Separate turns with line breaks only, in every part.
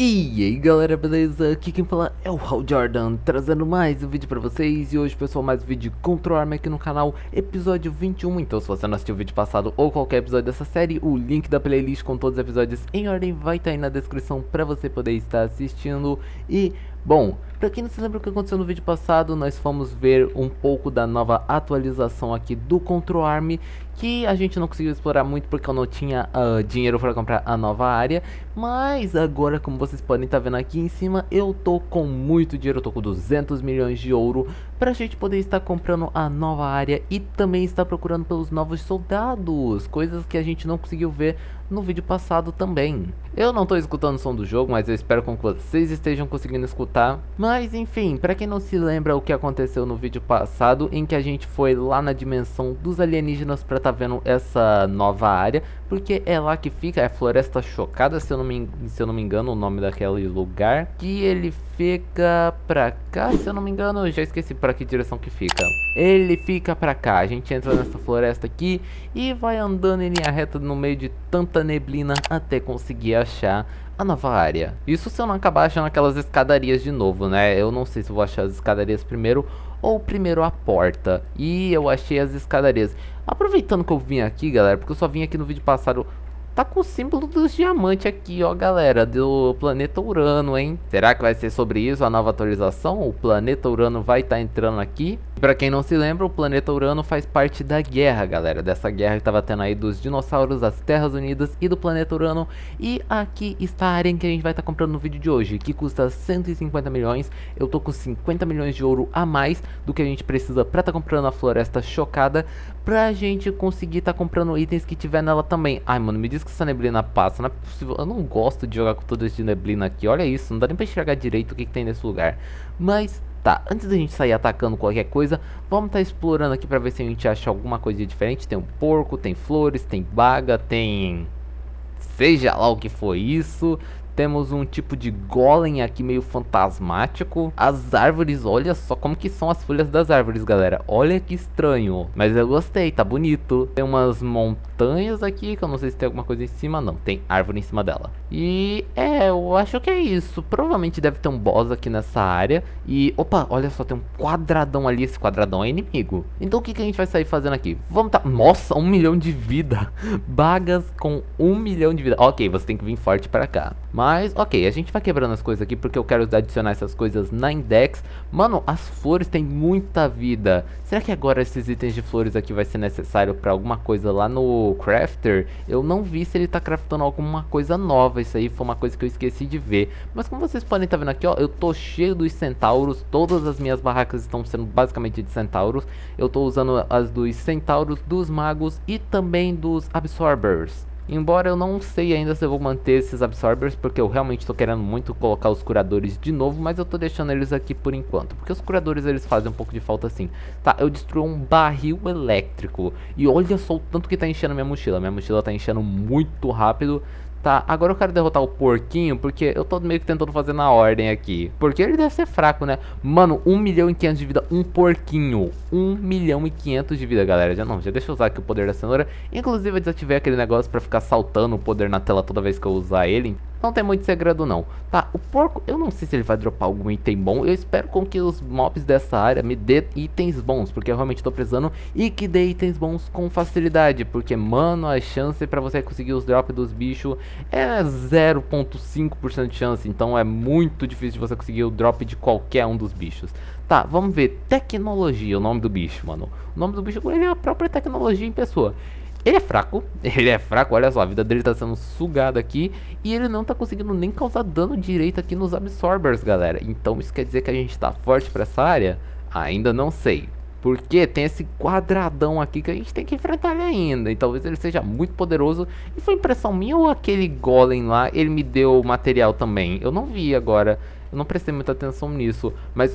E aí galera, beleza? Aqui quem fala é o Hal Jordan, trazendo mais um vídeo pra vocês. E hoje pessoal, mais um vídeo de Control Arm aqui no canal, episódio 21. Então se você não assistiu o vídeo passado ou qualquer episódio dessa série, o link da playlist com todos os episódios em ordem vai estar aí na descrição pra você poder estar assistindo. E, bom, pra quem não se lembra o que aconteceu no vídeo passado, nós fomos ver um pouco da nova atualização aqui do Control Arm, que a gente não conseguiu explorar muito porque eu não tinha dinheiro para comprar a nova área. Mas agora, como vocês podem estar vendo aqui em cima, eu tô com muito dinheiro, eu tô com 200 milhões de ouro pra gente poder estar comprando a nova área e também estar procurando pelos novos soldados, coisas que a gente não conseguiu ver no vídeo passado também. Eu não tô escutando o som do jogo, mas eu espero que vocês estejam conseguindo escutar. Mas enfim, pra quem não se lembra o que aconteceu no vídeo passado, em que a gente foi lá na dimensão dos alienígenas pra tá vendo essa nova área, porque é lá que fica, é Floresta Chocada, se eu não me engano o nome daquele lugar, que ele fica pra cá, se eu não me engano, eu já esqueci pra que direção que fica. Ele fica pra cá, a gente entra nessa floresta aqui e vai andando em linha reta no meio de tanta neblina até conseguir achar a nova área. Isso se eu não acabar achando aquelas escadarias de novo, né? Eu não sei se eu vou achar as escadarias primeiro ou primeiro a porta. E eu achei as escadarias. Aproveitando que eu vim aqui, galera, porque eu só vim aqui no vídeo passado, tá com o símbolo dos diamantes aqui, ó, galera, do planeta Urano, hein? Será que vai ser sobre isso a nova atualização? O planeta Urano vai estar entrando aqui? Pra quem não se lembra, o planeta Urano faz parte da guerra, galera. Dessa guerra que tava tendo aí dos dinossauros, das Terras Unidas e do planeta Urano. E aqui está a área em que a gente vai estar comprando no vídeo de hoje, que custa 150 milhões. Eu tô com 50 milhões de ouro a mais do que a gente precisa pra estar comprando a Floresta Chocada, pra gente conseguir estar comprando itens que tiver nela também. Ai, mano, me diz que essa neblina passa, não é possível. Eu não gosto de jogar com todo esse neblina aqui. Olha isso, não dá nem pra enxergar direito o que tem nesse lugar. Mas tá, antes da gente sair atacando qualquer coisa, vamos estar explorando aqui pra ver se a gente acha alguma coisa diferente. Tem um porco, tem flores, tem baga, tem seja lá o que foi isso. Temos um tipo de golem aqui meio fantasmático. As árvores, olha só como que são as folhas das árvores, galera. Olha que estranho, mas eu gostei, tá bonito. Tem umas montanhas aqui, que eu não sei se tem alguma coisa em cima. Não, tem árvore em cima dela. E eu acho que é isso. Provavelmente deve ter um boss aqui nessa área. E, opa, olha só, tem um quadradão ali. Esse quadradão é inimigo. Então o que a gente vai sair fazendo aqui? Vamos tá... Nossa, 1 milhão de vida. Bagas com 1 milhão de vida. Ok, você tem que vir forte pra cá. Mas, ok, a gente vai quebrando as coisas aqui porque eu quero adicionar essas coisas na Index. Mano, as flores têm muita vida. Será que agora esses itens de flores aqui vai ser necessário pra alguma coisa lá no Crafter? Eu não vi se ele tá craftando alguma coisa nova. Isso aí foi uma coisa que eu esqueci de ver. Mas como vocês podem estar vendo aqui, ó, eu tô cheio dos centauros. Todas as minhas barracas estão sendo basicamente de centauros. Eu tô usando as dos centauros, dos magos e também dos absorbers. Embora eu não sei ainda se eu vou manter esses absorbers, porque eu realmente estou querendo muito colocar os curadores de novo, mas eu tô deixando eles aqui por enquanto, porque os curadores eles fazem um pouco de falta assim. Tá, eu destruí um barril elétrico, e olha só o tanto que tá enchendo minha mochila tá enchendo muito rápido. Tá, agora eu quero derrotar o porquinho, porque eu tô meio que tentando fazer na ordem aqui. Porque ele deve ser fraco, né? Mano, 1 milhão e 500 de vida, um porquinho. 1 milhão e 500 de vida, galera. Já deixa eu usar aqui o poder da cenoura. Inclusive eu desativei aquele negócio pra ficar saltando o poder na tela toda vez que eu usar ele. Não tem muito segredo não. Tá, o porco, eu não sei se ele vai dropar algum item bom. Eu espero com que os mobs dessa área me dê itens bons, porque eu realmente tô precisando. E que dê itens bons com facilidade, porque, mano, a chance pra você conseguir os drops dos bichos é 0,5% de chance. Então é muito difícil de você conseguir o drop de qualquer um dos bichos. Tá, vamos ver, tecnologia, o nome do bicho, mano. O nome do bicho, ele é a própria tecnologia em pessoa. Ele é fraco, olha só, a vida dele tá sendo sugada aqui. E ele não tá conseguindo nem causar dano direito aqui nos absorbers, galera. Então isso quer dizer que a gente tá forte pra essa área? Ainda não sei, porque tem esse quadradão aqui que a gente tem que enfrentar ele ainda. E talvez ele seja muito poderoso. E foi impressão minha ou aquele golem lá, ele me deu material também? Eu não vi agora. Eu não prestei muita atenção nisso. Mas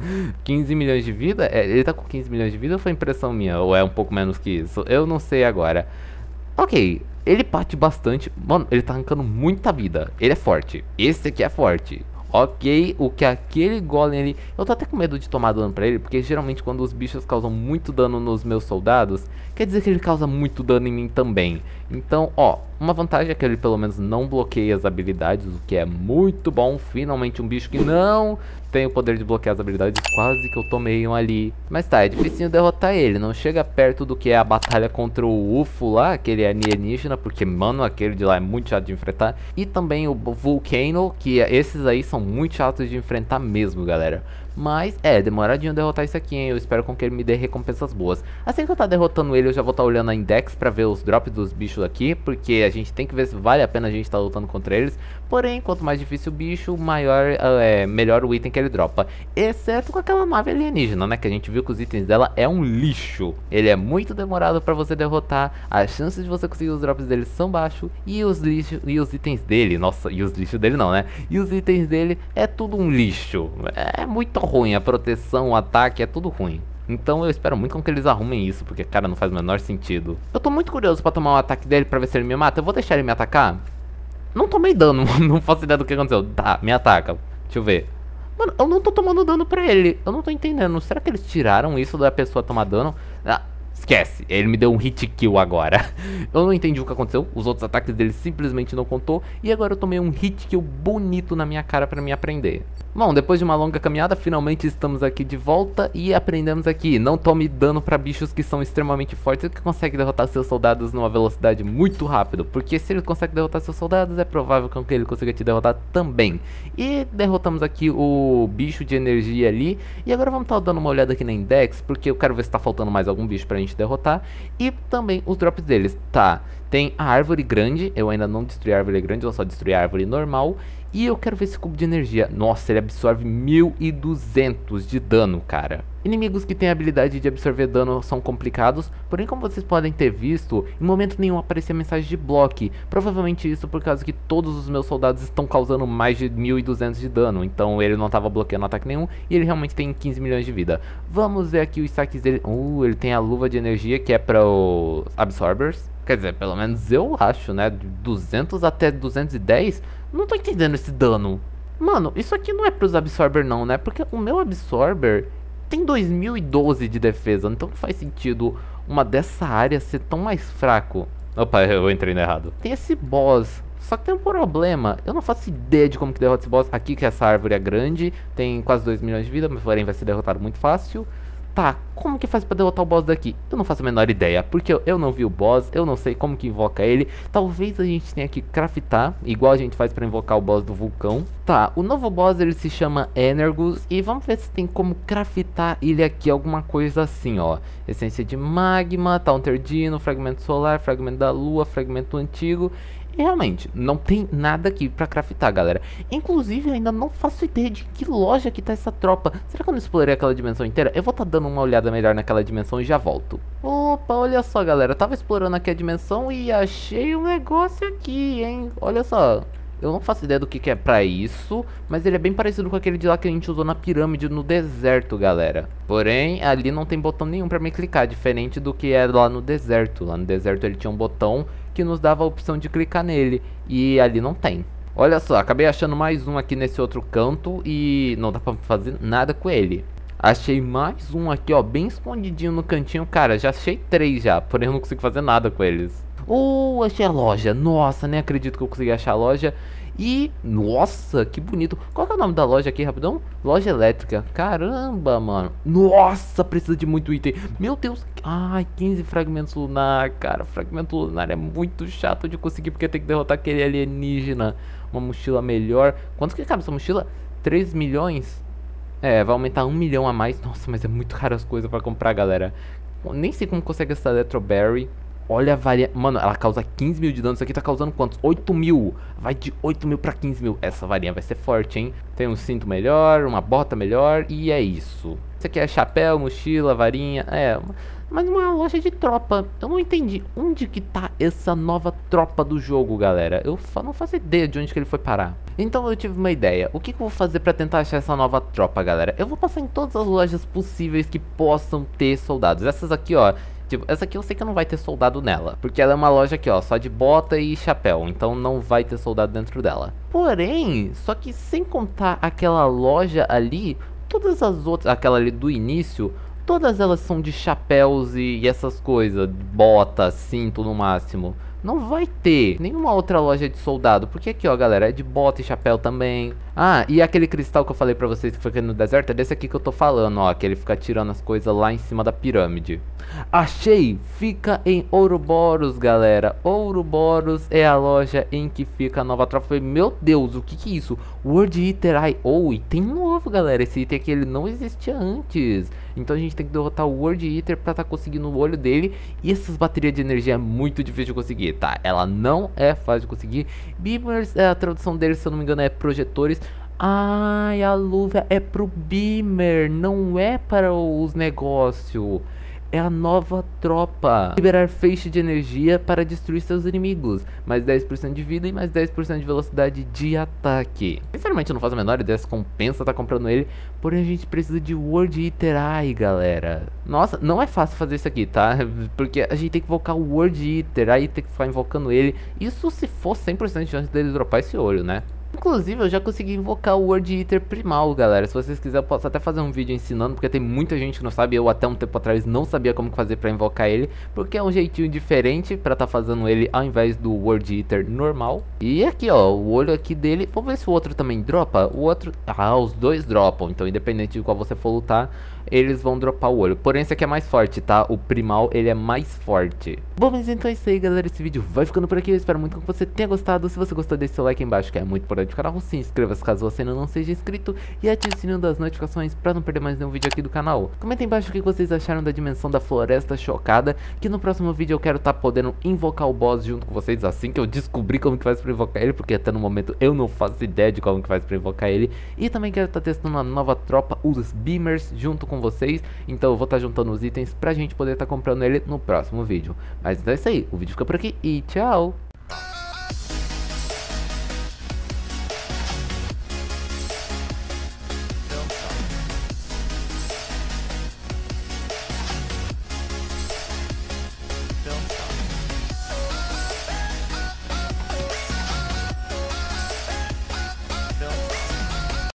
15 milhões de vida? Ele tá com 15 milhões de vida ou foi impressão minha? Ou é um pouco menos que isso? Eu não sei agora. Ok, ele bate bastante. Mano, ele tá arrancando muita vida. Ele é forte. Esse aqui é forte. Ok, o que aquele golem ali... Eu tô até com medo de tomar dano pra ele, porque geralmente quando os bichos causam muito dano nos meus soldados, quer dizer que ele causa muito dano em mim também. Então, ó, uma vantagem é que ele pelo menos não bloqueia as habilidades, o que é muito bom. Finalmente um bicho que não tem o poder de bloquear as habilidades. Quase que eu tomei um ali. Mas tá, é dificinho derrotar ele. Não chega perto do que é a batalha contra o UFO lá, aquele alienígena, porque, mano, aquele de lá é muito chato de enfrentar. E também o Volcano, que esses aí são muito chatos de enfrentar mesmo, galera. Mas é demoradinho derrotar isso aqui, hein? Eu espero com que ele me dê recompensas boas. Assim que eu tá derrotando ele, eu já vou estar olhando a index pra ver os drops dos bichos aqui, porque a gente tem que ver se vale a pena a gente estar lutando contra eles. Porém, quanto mais difícil o bicho, melhor o item que ele dropa. Exceto com aquela nave alienígena, né? Que a gente viu que os itens dela é um lixo. Ele é muito demorado pra você derrotar, as chances de você conseguir os drops dele são baixos, e os itens dele, nossa, e os lixos dele não, né? E os itens dele é tudo um lixo. É muito ruim, a proteção, o ataque, é tudo ruim. Então eu espero muito com que eles arrumem isso, porque, cara, não faz o menor sentido. Eu tô muito curioso pra tomar o ataque dele pra ver se ele me mata. Eu vou deixar ele me atacar? Não tomei dano, não faço ideia do que aconteceu. Tá, me ataca. Deixa eu ver. Mano, eu não tô tomando dano pra ele. Eu não tô entendendo. Será que eles tiraram isso da pessoa tomar dano? Ah, esquece, ele me deu um hit kill agora. Eu não entendi o que aconteceu. Os outros ataques dele simplesmente não contou. E agora eu tomei um hit kill bonito na minha cara pra me aprender. Bom, depois de uma longa caminhada, finalmente estamos aqui de volta e aprendemos aqui: não tome dano para bichos que são extremamente fortes e que conseguem derrotar seus soldados numa velocidade muito rápida. Porque se ele consegue derrotar seus soldados, é provável que ele consiga te derrotar também. E derrotamos aqui o bicho de energia ali. E agora vamos estar dando uma olhada aqui na index, porque eu quero ver se está faltando mais algum bicho pra gente derrotar. E também os drops deles. Tá, tem a árvore grande, eu ainda não destruí a árvore grande, eu só destruí a árvore normal. E eu quero ver esse cubo de energia. Nossa, ele absorve 1200 de dano, cara. Inimigos que têm a habilidade de absorver dano são complicados, porém, como vocês podem ter visto, em momento nenhum aparecia mensagem de bloque. Provavelmente isso por causa que todos os meus soldados estão causando mais de 1200 de dano, então ele não estava bloqueando ataque nenhum e ele realmente tem 15 milhões de vida. Vamos ver aqui os saques dele. Ele tem a luva de energia que é para os absorbers. Quer dizer, pelo menos eu acho, né? De 200 até 210, não tô entendendo esse dano. Mano, isso aqui não é pros absorber não, né? Porque o meu absorber tem 2012 de defesa, então não faz sentido uma dessa área ser tão mais fraco. Opa, eu entrei no errado. Tem esse boss, só que tem um problema. Eu não faço ideia de como que derrota esse boss. Aqui que essa árvore é grande, tem quase 2 milhões de vida, mas porém vai ser derrotado muito fácil. Tá, como que faz pra derrotar o boss daqui? Eu não faço a menor ideia, porque eu não vi o boss, eu não sei como que invoca ele. Talvez a gente tenha que craftar, igual a gente faz pra invocar o boss do vulcão. Tá, o novo boss ele se chama Energus, e vamos ver se tem como craftar ele aqui, alguma coisa assim, ó. Essência de magma, Taunter Dino, fragmento solar, fragmento da lua, fragmento antigo. E realmente, não tem nada aqui pra craftar, galera. Inclusive, eu ainda não faço ideia de que loja que tá essa tropa. Será que eu não explorei aquela dimensão inteira? Eu vou tá dando uma olhada melhor naquela dimensão e já volto. Opa, olha só, galera. Eu tava explorando aqui a dimensão e achei um negócio aqui, hein? Olha só. Eu não faço ideia do que é pra isso, mas ele é bem parecido com aquele de lá que a gente usou na pirâmide no deserto, galera. Porém, ali não tem botão nenhum pra me clicar, diferente do que é lá no deserto. Lá no deserto ele tinha um botão que nos dava a opção de clicar nele, e ali não tem. Olha só, acabei achando mais um aqui nesse outro canto e não dá pra fazer nada com ele. Achei mais um aqui, ó, bem escondidinho no cantinho. Cara, já achei 3 já, porém eu não consigo fazer nada com eles. Achei a loja. Nossa, nem acredito que eu consegui achar a loja. E, nossa, que bonito. Qual que é o nome da loja aqui, rapidão? Loja elétrica. Caramba, mano. Nossa, precisa de muito item. Meu Deus. Ai, 15 fragmentos lunar, cara. Fragmento lunar é muito chato de conseguir, porque tem que derrotar aquele alienígena. Uma mochila melhor. Quanto que cabe essa mochila? 3 milhões? É, vai aumentar 1 milhão a mais. Nossa, mas é muito caro as coisas pra comprar, galera. Nem sei como consegue essa Electroberry. Olha a variante. Mano, ela causa 15 mil de dano. Isso aqui tá causando quantos? 8 mil. Vai de 8 mil pra 15 mil. Essa varinha vai ser forte, hein? Tem um cinto melhor, uma bota melhor. E é isso. Isso aqui é chapéu, mochila, varinha. É, mas uma loja de tropa. Eu não entendi. Onde que tá essa nova tropa do jogo, galera? Eu não faço ideia de onde que ele foi parar. Então eu tive uma ideia. O que que eu vou fazer pra tentar achar essa nova tropa, galera? Eu vou passar em todas as lojas possíveis que possam ter soldados. Essas aqui, ó, Tipo, essa aqui eu sei que não vai ter soldado nela, porque ela é uma loja aqui, ó, só de bota e chapéu, então não vai ter soldado dentro dela. Porém, só que sem contar aquela loja ali, todas as outras, aquela ali do início, todas elas são de chapéus e essas coisas, bota, cinto no máximo. Não vai ter nenhuma outra loja de soldado, porque aqui ó galera, é de bota e chapéu também. Ah, e aquele cristal que eu falei pra vocês que foi aqui no deserto, é desse aqui que eu tô falando, ó, que ele fica tirando as coisas lá em cima da pirâmide. Achei! Fica em Ouroboros, galera. Ouroboros é a loja em que fica a nova tropa. Falei, meu Deus, o que que é isso? World Eater Eye. Oh, e tem novo, galera. Esse item aqui ele não existia antes. Então a gente tem que derrotar o World Eater pra tá conseguindo o olho dele. E essas baterias de energia é muito difícil de conseguir, tá? Ela não é fácil de conseguir. Beamers, a tradução dele, se eu não me engano, é projetores. Ai, a luva é pro Beamer, não é para os negócios. É a nova tropa. Liberar feixe de energia para destruir seus inimigos. Mais 10% de vida e mais 10% de velocidade de ataque. Sinceramente eu não faço a menor ideia se compensa tá comprando ele. Porém a gente precisa de World Eater Eye, galera. Nossa, não é fácil fazer isso aqui, tá? Porque a gente tem que invocar o World Eater, aí tem que ficar invocando ele. Isso se for 100% de chance dele dropar esse olho, né? Inclusive eu já consegui invocar o World Eater primal, galera. Se vocês quiserem eu posso até fazer um vídeo ensinando, porque tem muita gente que não sabe. Eu até um tempo atrás não sabia como fazer pra invocar ele, porque é um jeitinho diferente pra tá fazendo ele ao invés do World Eater normal. E aqui ó, o olho aqui dele, vamos ver se o outro também dropa. O outro, os dois dropam, então independente de qual você for lutar, eles vão dropar o olho. Porém esse aqui é mais forte, tá? O primal ele é mais forte. Bom, mas então é isso aí, galera. Esse vídeo vai ficando por aqui. Eu espero muito que você tenha gostado. Se você gostou, deixe seu like aí embaixo, que é muito importante do canal. Se inscreva-se caso você ainda não seja inscrito e ative o sininho das notificações pra não perder mais nenhum vídeo aqui do canal. Comenta aí embaixo o que vocês acharam da dimensão da floresta chocada, que no próximo vídeo eu quero tá podendo invocar o boss junto com vocês, assim que eu descobrir como que faz pra invocar ele, porque até no momento eu não faço ideia de como que faz pra invocar ele. E também quero tá testando uma nova tropa, os Beamers, junto com vocês. Então eu vou estar juntando os itens pra gente poder estar comprando ele no próximo vídeo. Mas então é isso aí, o vídeo fica por aqui e tchau!